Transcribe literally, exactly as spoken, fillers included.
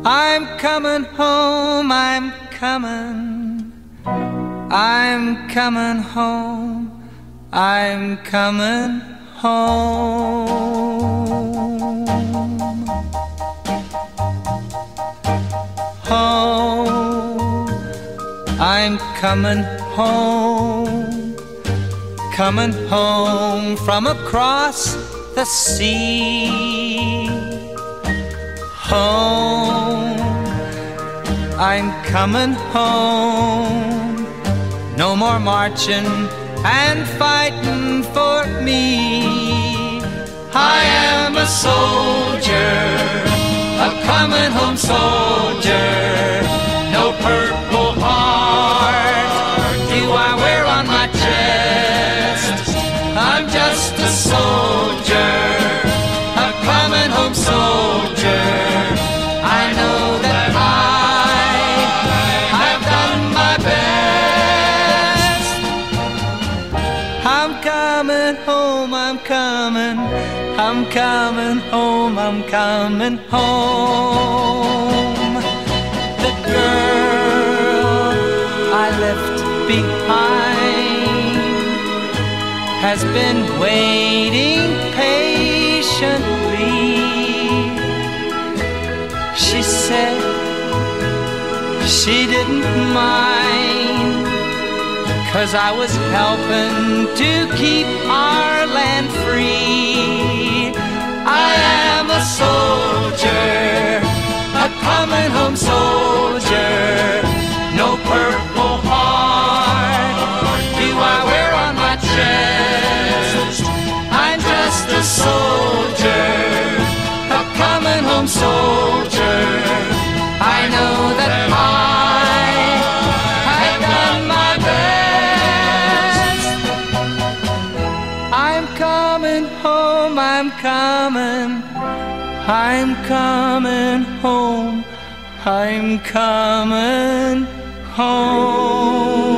I'm coming home, I'm coming, I'm coming home, I'm coming home. Home, I'm coming home, coming home from across the sea. Home, I'm coming home, no more marching and fighting for me. I am a soldier, a coming home soldier, no purple heart do I wear on my chest. I'm just a soldier, a coming home soldier. I know that I have done my best. I'm coming home, I'm coming, I'm coming home, I'm coming home. The girl I left behind has been waiting patiently. She said she didn't mind, 'cause I was helping to keep our land free. I am a soldier, a coming home soldier, no purple heart do I wear on my chest. I'm just a soldier, a coming home soldier. I know that I have done my best. I'm coming home, I'm coming, I'm coming home, I'm coming home.